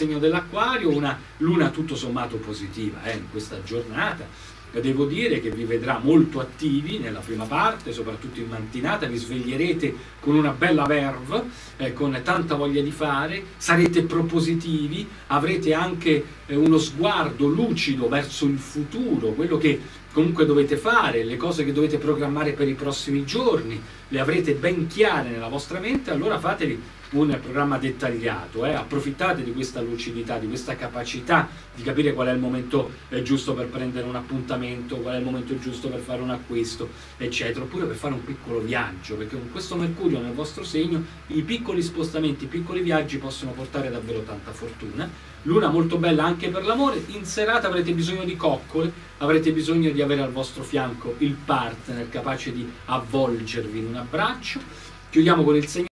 segno dell'Acquario, una luna tutto sommato positiva in questa giornata. Devo dire che vi vedrà molto attivi nella prima parte, soprattutto in mattinata, vi sveglierete con una bella verve, con tanta voglia di fare, sarete propositivi, avrete anche uno sguardo lucido verso il futuro, quello che comunque dovete fare, le cose che dovete programmare per i prossimi giorni, le avrete ben chiare nella vostra mente, allora fatevi un programma dettagliato, approfittate di questa lucidità, di questa capacità di capire qual è il momento giusto per prendere un appuntamento, qual è il momento giusto per fare un acquisto, eccetera, oppure per fare un piccolo viaggio, perché con questo Mercurio nel vostro segno i piccoli spostamenti, i piccoli viaggi possono portare davvero tanta fortuna. Luna molto bella anche per l'amore, in serata avrete bisogno di coccole, avrete bisogno di avere al vostro fianco il partner capace di avvolgervi in un abbraccio. Chiudiamo con il segno